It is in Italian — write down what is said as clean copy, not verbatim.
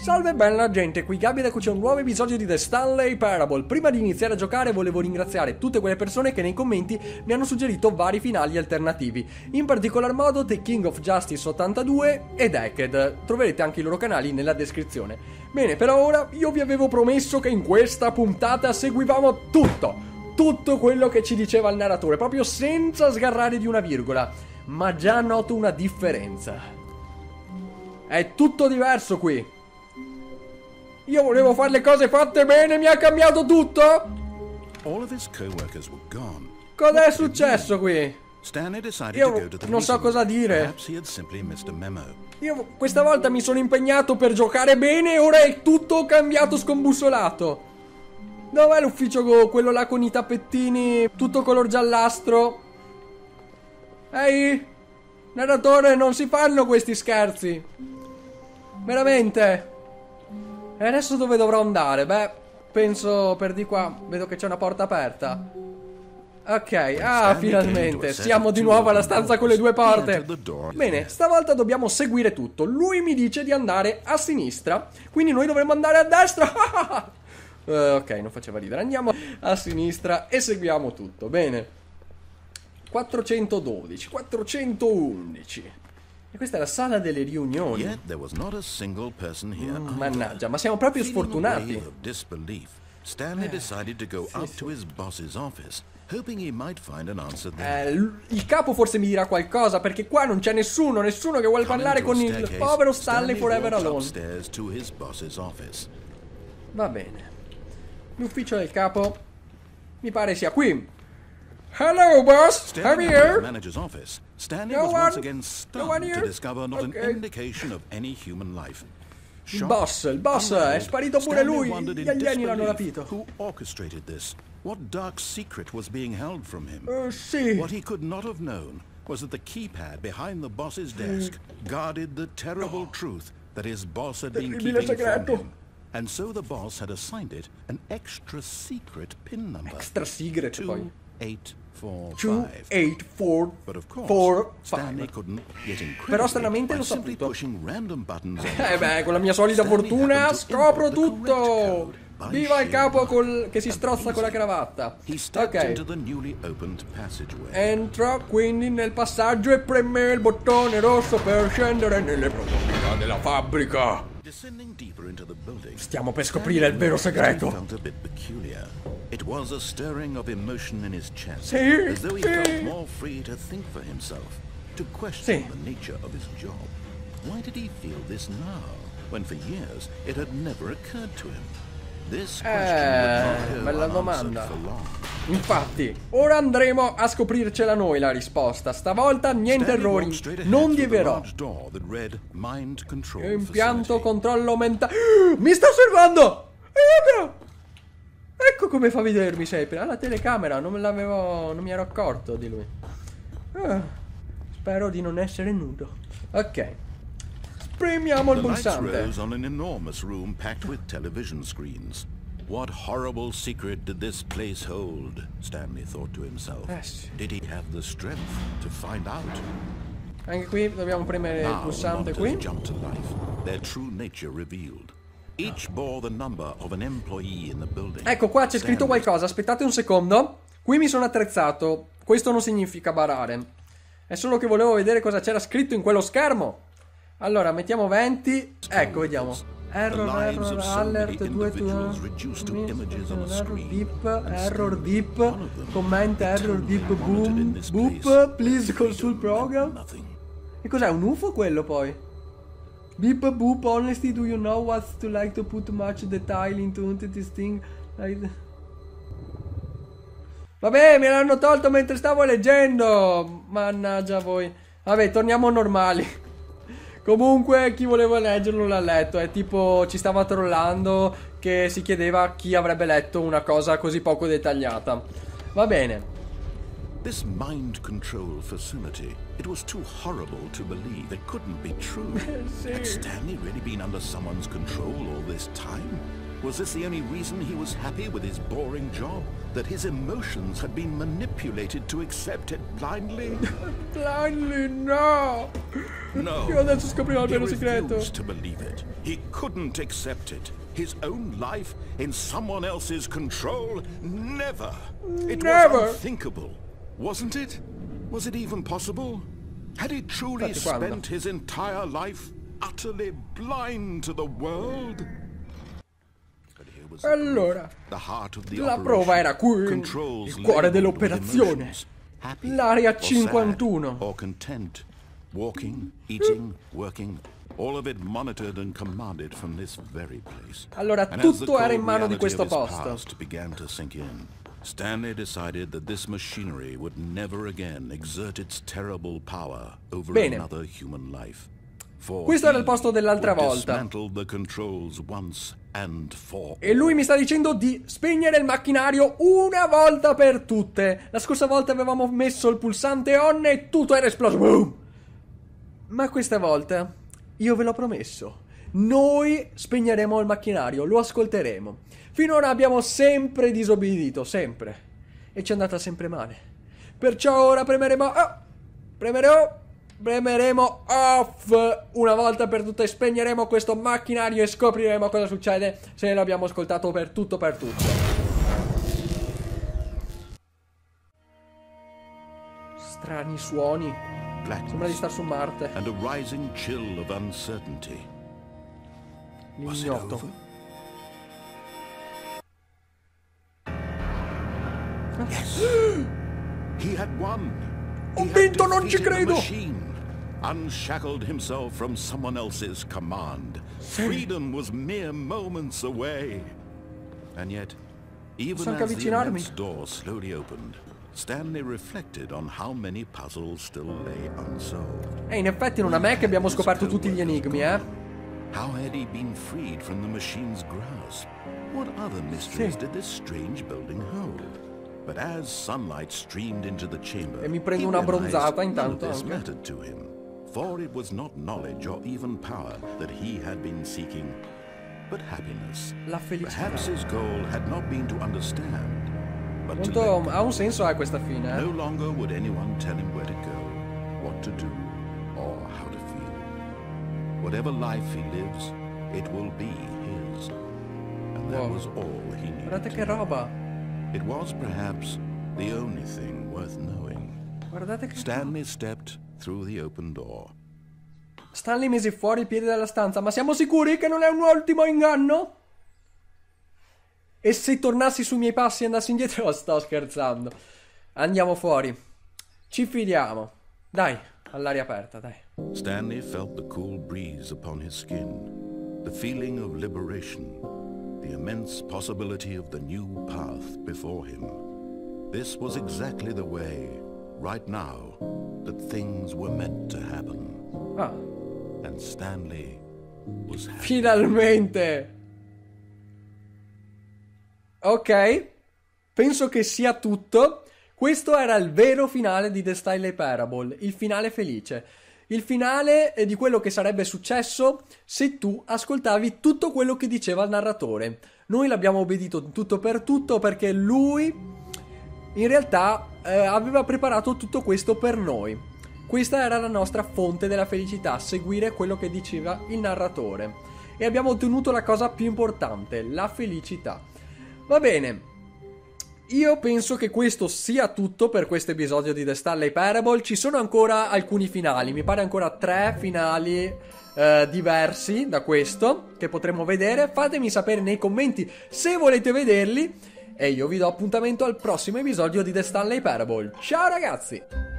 Salve bella gente, qui Gabi eccoci a un nuovo episodio di The Stanley Parable. Prima di iniziare a giocare volevo ringraziare tutte quelle persone che nei commenti mi hanno suggerito vari finali alternativi. In particolar modo The King of Justice 82 e Decade. Troverete anche i loro canali nella descrizione. Bene, per ora io vi avevo promesso che in questa puntata seguivamo tutto quello che ci diceva il narratore, proprio senza sgarrare di una virgola. Ma già noto una differenza. È tutto diverso qui. Io volevo fare le cose fatte bene, mi ha cambiato tutto? Cos'è successo qui? Io non so cosa dire. Io questa volta mi sono impegnato per giocare bene e ora è tutto cambiato, scombussolato. Dov'è l'ufficio quello là con i tappettini tutto color giallastro? Ehi, narratore, non si fanno questi scherzi. Veramente. E adesso dove dovrò andare? Beh, penso per di qua. Vedo che c'è una porta aperta. Ok, finalmente. Siamo di nuovo alla stanza con le due porte. Bene, stavolta dobbiamo seguire tutto. Lui mi dice di andare a sinistra, quindi noi dovremmo andare a destra. Ok, non faceva ridere. Andiamo a sinistra e seguiamo tutto. Bene. 412, 411. E questa è la sala delle riunioni. Mannaggia, ma siamo proprio sfortunati. Il capo forse mi dirà qualcosa, perché qua non c'è nessuno che vuole parlare con il povero Stanley Forever Alone. Va bene. L'ufficio del capo mi pare sia qui. Hello, boss. I'm here. Stanley was once again stunned to discover not an indication of any human life. Il boss è sparito pure lui. Gli alieni l'hanno rapito. Who orchestrated this? What dark secret was being held from him? Sì. What he could not have known was that the keypad behind the boss's desk guarded the terrible truth that his boss had been keeping from him. And so the boss had assigned it an extra secret pin number. Extra secret poi. 2845. But of course, Stanley couldn't get encrypted. Però stranamente l'ho simply saputo. pushing random buttons Beh, con la mia solita fortuna scopro tutto. Viva il capo che si strozza con la cravatta. Ok. Entra quindi nel passaggio e preme il bottone rosso per scendere nelle profondità della fabbrica. Stiamo per scoprire il vero segreto. It was a stirring of emotion in his chest, Sì, as though he felt more free to think for himself, to question the nature of his job. Why did he feel this now, when for years it had never occurred to him? This question bella domanda. Infatti, ora andremo a scoprircela noi la risposta. Stavolta niente errori, non diverrò. Impianto controllo mentale. Mi sta osservando! Ecco come fa a vedermi sempre. Ha la telecamera, non mi ero accorto di lui. Spero di non essere nudo. Ok. Premiamo il pulsante. What horrible secret did this place hold? Stanley thought to himself. Did he have the strength to find out? Anche qui dobbiamo premere il pulsante qui. Jumped to life, their true nature revealed. Each bore the number of an employee in the building. Ecco qua c'è scritto qualcosa, aspettate un secondo. Qui mi sono attrezzato. Questo non significa barare. È solo che volevo vedere cosa c'era scritto in quello schermo. Allora, mettiamo 20. Ecco, vediamo. Error, alert, error deep, comment, error deep, boop, please consult program. E cos'è, un UFO quello poi? Beep, boop, honestly, do you know what's to like to put much detail into this thing? Vabbè, me l'hanno tolto mentre stavo leggendo. Mannaggia voi. Vabbè, torniamo normali. Comunque chi voleva leggerlo l'ha letto. È tipo ci stava trollando, che si chiedeva chi avrebbe letto una cosa così poco dettagliata. Va bene. This mind control facility, it was too horrible to believe. It couldn't be true. Had Stanley really been under someone's control all this time? Was this the only reason he was happy with his boring job? That his emotions had been manipulated to accept it blindly? Blindly, no! No. Io adesso scoprirò il He vero segreto. refused to believe it. He couldn't accept it. His own life in someone else's control? Never. It was unthinkable. Wasn't it? Was it even possible? Had he truly spent his entire life utterly blind to the world? Allora, la prova era qui, il cuore dell'operazione, l'area 51. Or content, walking, eating, working, all of it monitored and commanded from this very place. Allora, tutto era in mano di questo posto. Began to sink in. Stanley decided that this machinery would never again exert its terrible power over another human life. Questo era il posto dell'altra volta. E lui mi sta dicendo di spegnere il macchinario una volta per tutte. La scorsa volta avevamo messo il pulsante on e tutto era esploso. Boom! Ma questa volta, io ve l'ho promesso, noi spegneremo il macchinario, lo ascolteremo. Finora abbiamo sempre disobbedito, sempre. E ci è andata sempre male. Perciò ora premeremo off una volta per tutte, spegneremo questo macchinario e scopriremo cosa succede se l'abbiamo ascoltato per tutto. Strani suoni. Sembra di star su Marte. And a rising chill of uncertainty. L'ignoto. Yes. He had won. Ho vinto, non ci credo. Unshackled himself from someone else's command. Freedom was mere moments away. And yet, even as the immense door slowly opened, Stanley reflected on how many puzzles still lay unsolved. E in effetti non è me che abbiamo scoperto tutti gli enigmi, How had he been freed from the machine's grasp? What other mysteries did this strange building hold? But as sunlight streamed into the chamber, e mi prendo una bronzata intanto. This mattered to him, for it was not knowledge or even power that he had been seeking, but happiness. La felicità. Perhaps his goal had not been to understand, but to let. Ha un senso questa fine. No longer would anyone tell him where to go, what to do, or how to feel. Whatever life he lives, it will be his. And that was all he needed. Guardate che roba. It was perhaps the only thing worth knowing. Guardate che Stanley stepped through the open door. Stanley mise fuori i piedi dalla stanza. Ma siamo sicuri che non è un ultimo inganno? E se tornassi sui miei passi e andassi indietro? Sto scherzando. Andiamo fuori. Ci fidiamo. Dai, all'aria aperta, dai. Stanley felt the cool breeze upon his skin. The feeling of liberation. The immense possibility of the new path before him. This was exactly the way, right now, that things were meant to happen. And Stanley was happy. Finalmente! Ok, penso che sia tutto. Questo era il vero finale di The Stanley Parable, il finale felice. Il finale di quello che sarebbe successo se tu ascoltavi tutto quello che diceva il narratore. Noi l'abbiamo obbedito tutto per tutto perché lui in realtà aveva preparato tutto questo per noi. Questa era la nostra fonte della felicità, seguire quello che diceva il narratore. E abbiamo ottenuto la cosa più importante, la felicità. Va bene. Io penso che questo sia tutto per questo episodio di The Stanley Parable. Ci sono ancora alcuni finali, mi pare ancora 3 finali diversi da questo che potremo vedere. Fatemi sapere nei commenti se volete vederli e io vi do appuntamento al prossimo episodio di The Stanley Parable. Ciao ragazzi!